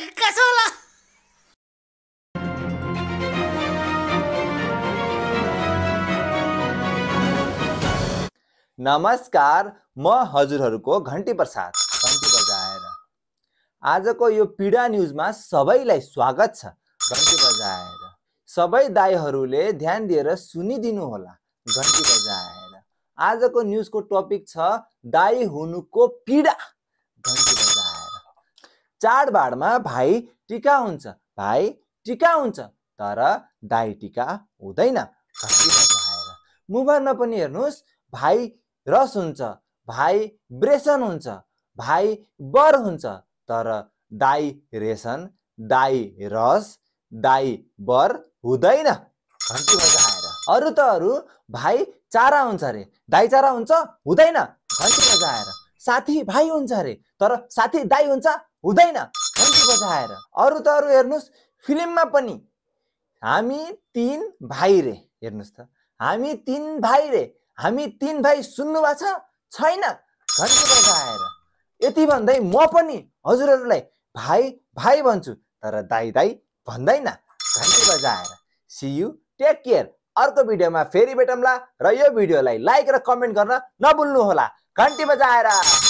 कसो होला? नमस्कार, म हजुरहरूको घन्टी प्रसाद घन्टी बजाएर। आजको यो पीडा न्युजमा सबैलाई स्वागत छ। घन्टी बजाएर सबै दाइहरूले ध्यान दिएर सुनिदिनु होला। घन्टी बजाएर आजको न्युजको टपिक छ दाइ हुनुको पीडा। घन्टी बजाएर चाडबाडमा भाइ टिका हुन्छ, भाइ टिका हुन्छ, तर दाइ टिका हुँदैन। घन्टी बजाएर मोबाइलमा पनि हेर्नुहोस्, भाइ रस हुन्छ, भाइ ब्रेसन हुन्छ, भाइ बर हुन्छ, तर दाइ रेसन, दाइ रस, दाइ बर हुँदैन। घन्टी बजाएर अरू त अरू भाइ चारा हुन्छ अरे, दाइ चारा हुन्छ हुँदैन। घन्टी बजाएर साथी भाइ हुन्छ अरे, तर साथी दाइ हुन्छ हुँदैन। घन्टी बजाएर अरू त अरू हेर्नुहोस्, फिल्ममा पनि हामी तीन भाइ रे, हेर्नुहोस् त, हामी तीन भाइ रे, हामी तीन भाइ सुन्नु भएको छैन? घन्टी बजाएर यति भन्दै म पनि हजुरहरूलाई भाइ भाइ भन्छु, तर दाइ दाइ भन्दैन। घन्टी बजाएर सी यू, टेक केयर। अर्को भिडियोमा फेरि भेटौँला र यो भिडियोलाई लाइक र कमेन्ट गर्न नभुल्नु होला। घन्टी बजाएर।